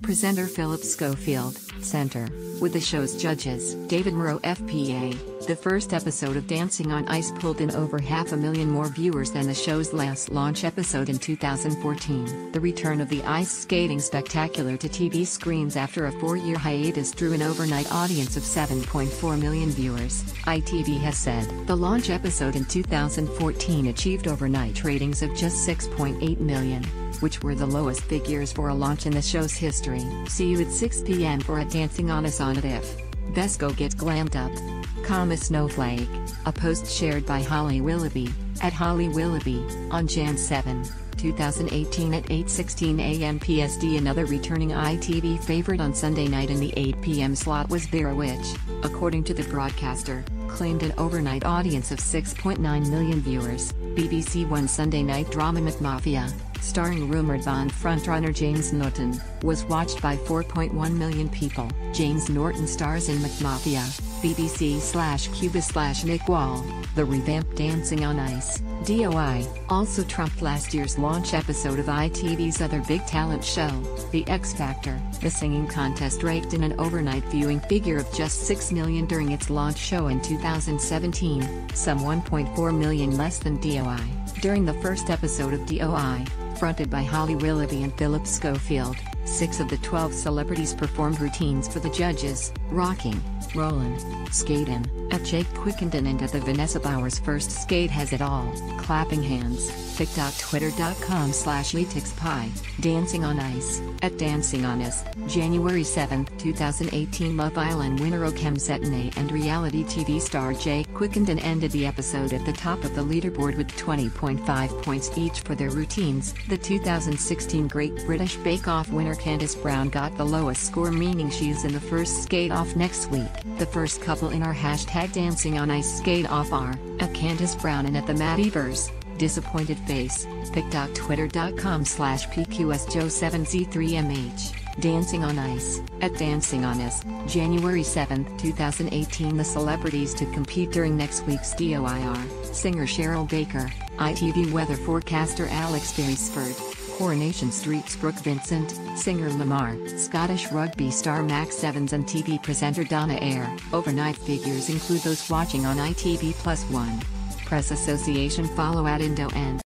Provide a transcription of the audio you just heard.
Presenter Philip Schofield, center, with the show's judges David Moreau FPA. The first episode of Dancing on Ice pulled in over 500,000 more viewers than the show's last launch episode in 2014. The return of the ice skating spectacular to TV screens after a 4-year hiatus drew an overnight audience of 7.4 million viewers, ITV has said. The launch episode in 2014 achieved overnight ratings of just 6.8 million, which were the lowest figures for a launch in the show's history. See you at 6 p.m. for a Dancing on Ice on it if Vesco gets glammed up. A snowflake, a post shared by Holly Willoughby, at Holly Willoughby, on Jan 7, 2018 at 8:16 a.m. PSD. Another returning ITV favorite on Sunday night in the 8 p.m. slot was Vera, which, according to the broadcaster, claimed an overnight audience of 6.9 million viewers. BBC One Sunday night drama McMafia, starring rumored Bond frontrunner James Norton, was watched by 4.1 million people. James Norton stars in McMafia, BBC/Cuba/Nick Wall, the revamped Dancing on Ice, DOI, also trumped last year's launch episode of ITV's other big talent show, The X Factor. The singing contest raked in an overnight viewing figure of just 6 million during its launch show in 2017, some 1.4 million less than DOI. During the first episode of DOI, fronted by Holly Willoughby and Philip Schofield, 6 of the 12 celebrities performed routines for the judges: rocking, rollin', skatin', at Jake Quickenden and at the Vanessa Bowers First Skate Has It All, clapping hands. TikTok Twitter.com/LetixPie, Dancing on Ice, at Dancing on Ice, January 7, 2018. Love Island winner Okem Setene and reality TV star Jake Quickenden ended the episode at the top of the leaderboard with 20.5 points each for their routines. The 2016 Great British Bake Off winner Candice Brown got the lowest score, meaning she is in the first skate off next week. The first couple in our Dancing on Ice skate off are, at Candice Brown and at the Maddieverse. Disappointed face, TikTok Twitter.com/PQSJoe7Z3MH, Dancing on Ice, at Dancing on Ice, January 7, 2018. The celebrities to compete during next week's DOI are, singer Cheryl Baker, ITV weather forecaster Alex Beresford, Coronation Street's Brooke Vincent, singer Lamar, Scottish rugby star Max Evans and TV presenter Donna Eyre. Overnight figures include those watching on ITV+1. Press Association follow @IndoN.